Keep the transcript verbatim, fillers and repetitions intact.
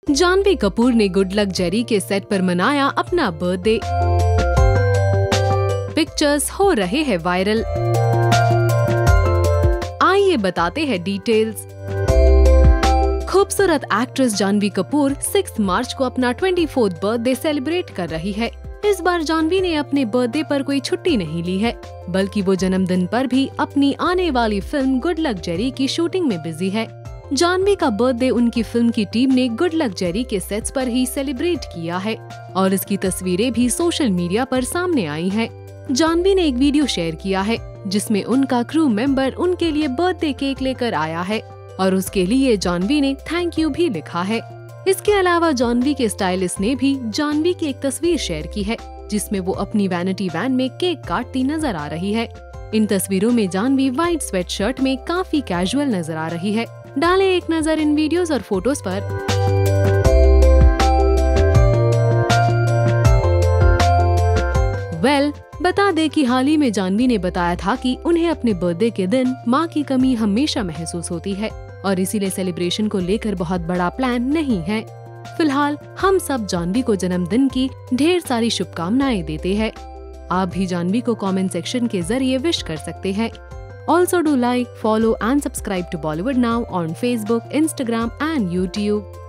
जानवी कपूर ने good luck Jerry के set पर मनाया अपना बर्थडे। पिक्चर्स हो रहे हैं वायरल। आइए बताते हैं डिटेल्स। खूबसूरत actress Janhvi Kapoor six March को अपना ट्वेंटी फोर्थ बर्थडे सेलिब्रेट कर रही है। इस बार जानवी ने अपने बर्थडे पर कोई छुट्टी नहीं ली है, बल्कि वो जन्मदिन पर भी अपनी आने वाली फिल्म गुड लक जेरी की शूटिंग में बिजी है। जानवी का बर्थडे उनकी फिल्म की टीम ने गुड लक जेरी के सेट्स पर ही सेलिब्रेट किया है और इसकी तस्वीरें भी सोशल मीडिया पर सामने आई हैं। जानवी ने एक वीडियो शेयर किया है जिसमें उनका क्रू मेंबर उनके लिए बर्थडे केक लेकर आया है और उसके लिए जानवी ने थैंक यू भी लिखा है। इसके अलावा जानवी के स्टाइलिस्ट ने भी जानवी की एक तस्वीर शेयर की है जिसमें वो अपनी वैनिटी वैन में केक काटती नजर आ रही है। इन तस्वीरों में जानवी व्हाइट स्वेट शर्ट में काफी कैजुअल नजर आ रही है। डालें एक नजर इन वीडियोस और फोटोज पर। वेल well, बता दे कि हाल ही में जानवी ने बताया था कि उन्हें अपने बर्थडे के दिन मां की कमी हमेशा महसूस होती है और इसीलिए सेलिब्रेशन को लेकर बहुत बड़ा प्लान नहीं है। फिलहाल हम सब जानवी को जन्मदिन की ढेर सारी शुभकामनाएं देते हैं। आप भी जानवी को कमेंट सेक्शन के जरिए विश कर सकते हैं। Also do like, follow and subscribe to Bollywood Now on Facebook, Instagram and YouTube.